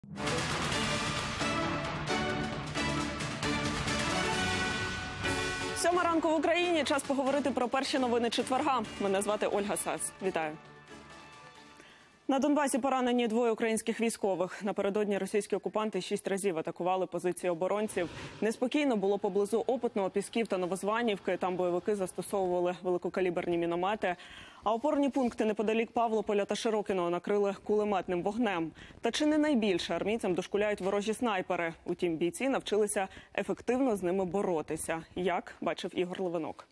Сьома ранку в Україні. Час поговорити про перші новини четверга. Мене звати Ольга Сац. Вітаю. На Донбасі поранені двоє українських військових. Напередодні російські окупанти 6 разів атакували позиції оборонців. Неспокійно було поблизу Опитного, Пісків та Новозванівки. Там бойовики застосовували великокаліберні міномети. А опорні пункти неподалік Павлополя та Широкиного накрили кулеметним вогнем. Та чи не найбільше армійцям дошкуляють ворожі снайпери? Утім, бійці навчилися ефективно з ними боротися. Як бачив Ігор Левинок.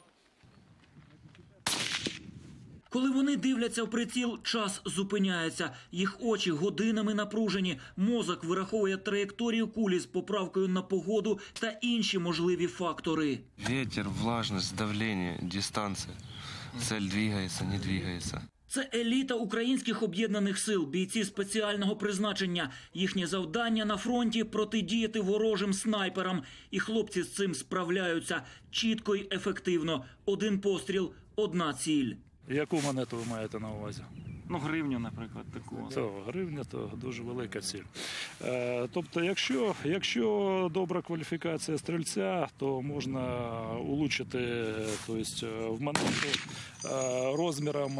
Коли вони дивляться в приціл, час зупиняється. Їх очі годинами напружені. Мозок вираховує траєкторію кулі з поправкою на погоду та інші можливі фактори. Вітер, влажність, давлення, дистанція. Цель двигається, не двигається. Це еліта українських об'єднаних сил, бійці спеціального призначення. Їхнє завдання на фронті – протидіяти ворожим снайперам. І хлопці з цим справляються чітко й ефективно. Один постріл – одна ціль. Яку монету ви маєте на увазі? Ну, гривню, наприклад, таку. Гривня – то дуже велика ціль. Тобто, якщо добра кваліфікація стрільця, то можна улучшити в монету розміром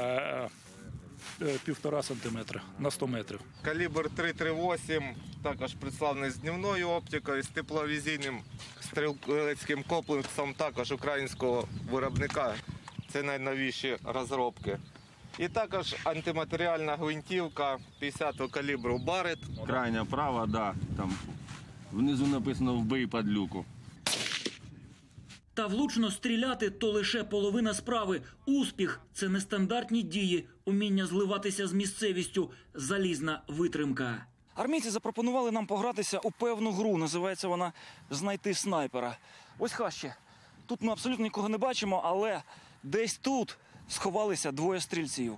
1,5 сантиметра на 100 метрів. Калібр 338 також представлений з дневною оптикою, з тепловізійним стрілецьким комплексом також українського виробника. Це найновіші розробки. І також антиматеріальна гвинтівка 50-го калібру Барет. Крайня права, да, там внизу написано «Вбий падлюку». Та влучно стріляти – то лише половина справи. Успіх – це нестандартні дії, уміння зливатися з місцевістю, залізна витримка. Армійці запропонували нам погратися у певну гру. Називається вона «Знайти снайпера». Ось хащі. Тут ми абсолютно нікого не бачимо, але десь тут сховалися двоє стрільців.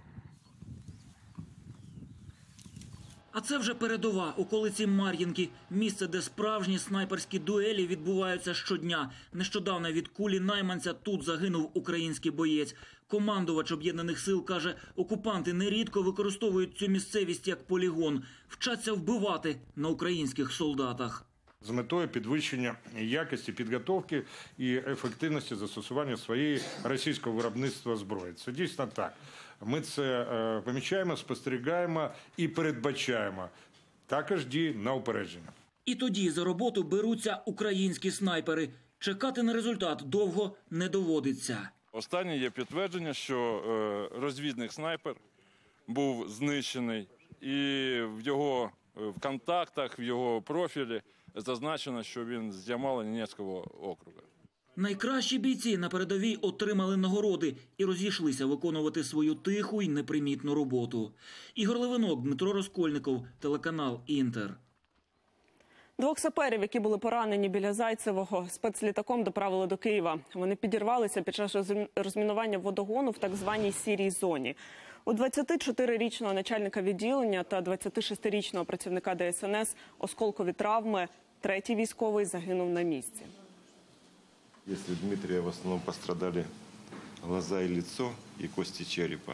А це вже передова, околиці Мар'їнки. Місце, де справжні снайперські дуелі відбуваються щодня. Нещодавно від кулі найманця тут загинув український боєць. Командувач Об'єднаних сил каже, окупанти нерідко використовують цю місцевість як полігон. Вчаться вбивати на українських солдатах. З метою підвищення якості підготовки і ефективності застосування своєї російського виробництва зброї. Це дійсно так. Ми це помічаємо, спостерігаємо і передбачаємо. Також дії на упередження. І тоді за роботу беруться українські снайпери. Чекати на результат довго не доводиться. Останнє є підтвердження, що розвідник снайпер був знищений і в його в контактах, в його профілі зазначено, що він з Ямало-Ненецького округу. Найкращі бійці на передовій отримали нагороди і розійшлися виконувати свою тиху й непримітну роботу. Ігор Левинок, Дмитро Розкольников, телеканал «Інтер». Двох саперів, які були поранені біля Зайцевого, спецлітаком доправили до Києва. Вони підірвалися під час розмінування водогону в так званій сірій зоні. У 24-річного начальника відділення та 26-річного працівника ДСНС осколкові травми. Третій військовий загинув на місці. Если Дмитрия в основном пострадали глаза и лицо и кости черепа,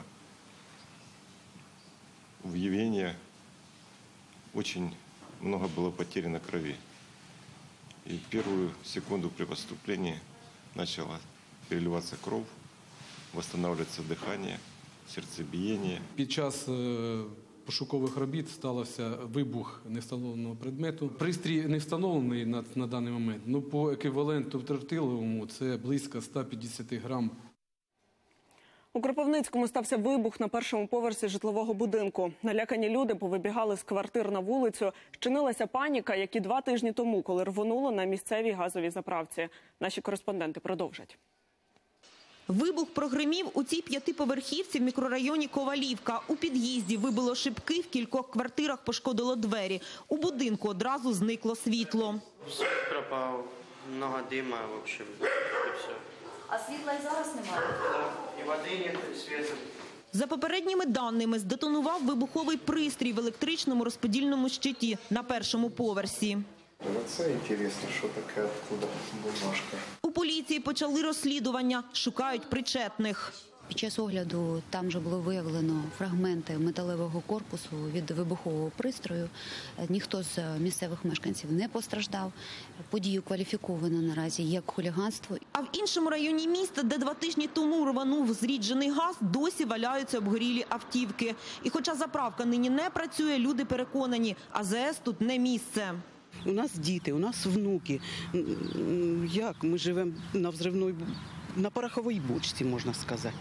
в Евгения очень много было потеряно крови. И в первую секунду при поступлении начала переливаться кровь, восстанавливаться дыхание, серцебиение. Під час пошукових робіт стався вибух невстановленого предмету. Пристрій не встановлений на даний момент, але по еквіваленту тротиловому це близько 150 грам. У Кропивницькому стався вибух на першому поверсі житлового будинку. Налякані люди повибігали з квартир на вулицю. Щинилася паніка, як і 2 тижні тому, коли рвонуло на місцевій газовій заправці. Наші кореспонденти продовжать. Вибух прогримів у цій 5-поверхівці в мікрорайоні Ковалівка. У під'їзді вибило шибки, в кількох квартирах пошкодило двері. У будинку одразу зникло світло. Все пропало, много дима, в общем, і все. А світла і зараз немає? Так, і води нет, і світу. За попередніми даними, здетонував вибуховий пристрій в електричному розподільному щиті на першому поверсі. Це цікаво, що таке, откуда бумажка. У поліції почали розслідування, шукають причетних. Під час огляду там же було виявлено фрагменти металевого корпусу від вибухового пристрою. Ніхто з місцевих мешканців не постраждав. Подію кваліфіковано наразі як хуліганство. А в іншому районі міста, де 2 тижні тому рванув зріджений газ, досі валяються обгорілі автівки. І хоча заправка нині не працює, люди переконані, АЗС тут не місце. У нас діти, у нас внуки. Як ми живемо на пороховій бочці, можна сказати.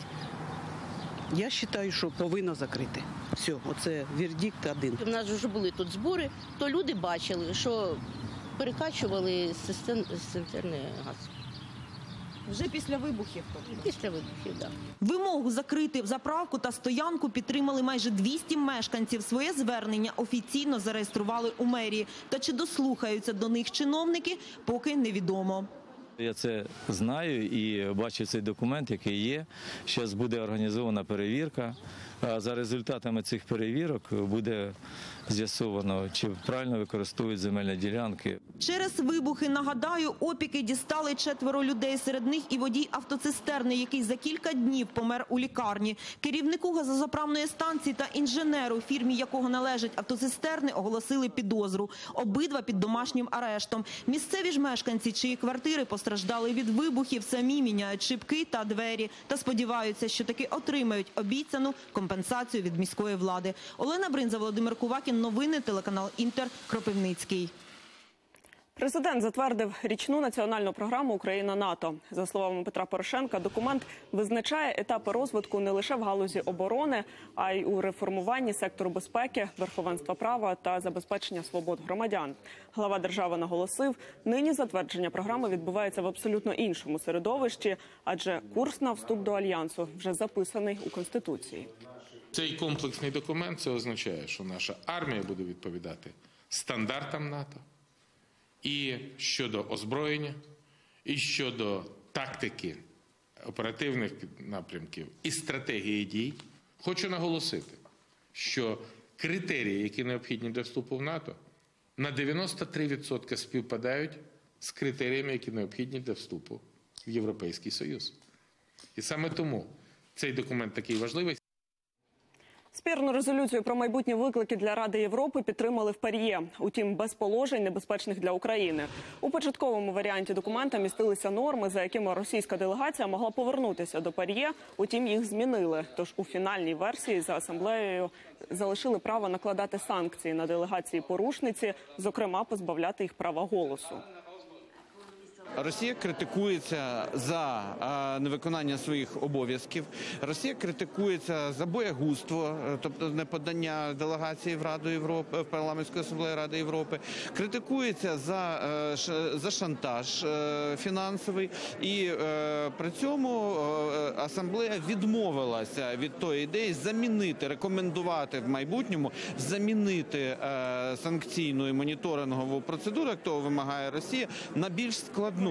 Я вважаю, що повинно закрити. Все, оце вердикт один. У нас вже були тут збори, то люди бачили, що перекачували з цистерни газ. Вже після вибухів? Після вибухів, так. Вимогу закрити заправку та стоянку підтримали майже 200 мешканців. Своє звернення офіційно зареєстрували у мерії. Та чи дослухаються до них чиновники, поки невідомо. Я це знаю і бачу цей документ, який є. Зараз буде організована перевірка. А за результатами цих перевірок буде з'ясовано, чи правильно використовують земельні ділянки. Через вибухи, нагадаю, опіки дістали 4 людей. Серед них і водій автоцистерни, який за кілька днів помер у лікарні. Керівнику газозаправної станції та інженеру, фірмі якого належать автоцистерни, оголосили підозру. Обидва під домашнім арештом. Місцеві ж мешканці, чиї квартири постраждали від вибухів, самі міняють шибки та двері. Та сподіваються, що таки отримають обіцяну компенсацію від міської влади. Олена Бринза, Володимир Кувакін. Новини, телеканал Інтер, Кропивницький. Президент затвердив річну національну програму «Україна-НАТО». За словами Петра Порошенка, документ визначає етапи розвитку не лише в галузі оборони, а й у реформуванні сектору безпеки, верховенства права та забезпечення свобод громадян. Глава держави наголосив, нині затвердження програми відбувається в абсолютно іншому середовищі, адже курс на вступ до Альянсу вже записаний у Конституції. Цей комплексний документ, це означає, що наша армія буде відповідати стандартам НАТО і щодо озброєння, і щодо тактики оперативних напрямків і стратегії дій. Хочу наголосити, що критерії, які необхідні для вступу в НАТО, на 93% співпадають з критеріями, які необхідні для вступу в Європейський Союз. І саме тому цей документ такий важливий. Спірну резолюцію про майбутні виклики для Ради Європи підтримали в ПАРЄ. Утім, без положень, небезпечних для України. У початковому варіанті документа містилися норми, за якими російська делегація могла повернутися до ПАРЄ, утім їх змінили. Тож у фінальній версії за асамблеєю залишили право накладати санкції на делегації-порушниці, зокрема позбавляти їх права голосу. Росія критикується за невиконання своїх обов'язків. Росія критикується за боягузтво, тобто неподання делегації в Раду Європи, в Парламентську асамблею Ради Європи. Критикується за шантаж фінансовий. І при цьому асамблея відмовилася від тої ідеї замінити, рекомендувати в майбутньому замінити санкційну і моніторингову процедуру, як того вимагає Росія, на більш складну.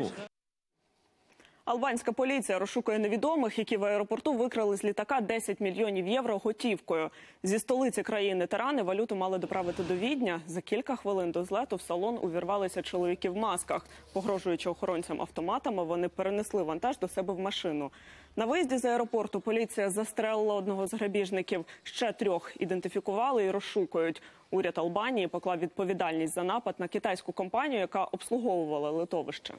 Албанська поліція розшукує невідомих, які в аеропорту викрали з літака 10 мільйонів євро готівкою. Зі столиці країни Тирани валюту мали доправити до Відня. За кілька хвилин до злету в салон увірвалися чоловіки в масках. Погрожуючи охоронцям автоматами, вони перенесли вантаж до себе в машину. На виїзді з аеропорту поліція застрелила одного з грабіжників. Ще 3 ідентифікували і розшукують. Уряд Албанії поклав відповідальність за напад на китайську компанію, яка обслуговувала литовище.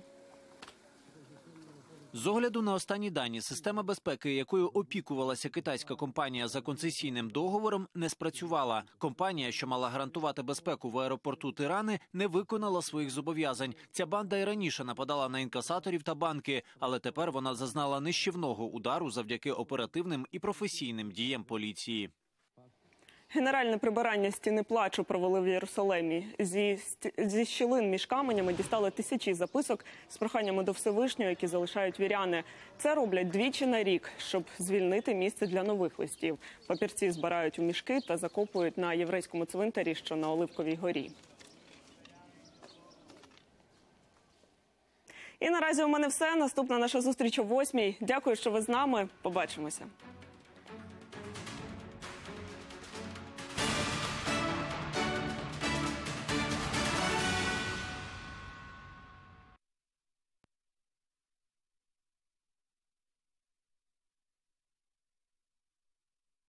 З огляду на останні дані, система безпеки, якою опікувалася китайська компанія за концесійним договором, не спрацювала. Компанія, що мала гарантувати безпеку в аеропорту Тирани, не виконала своїх зобов'язань. Ця банда і раніше нападала на інкасаторів та банки, але тепер вона зазнала нищівного удару завдяки оперативним і професійним діям поліції. Генеральне прибирання стіни плачу провели в Єрусалимі. Зі щілин між каменями дістали тисячі записок з проханнями до Всевишнього, які залишають віряни. Це роблять 2 на рік, щоб звільнити місце для нових листів. Папірці збирають у мішки та закопують на єврейському цвинтарі, що на Оливковій горі. І наразі у мене все. Наступна наша зустріч о 8:00. Дякую, що ви з нами. Побачимося.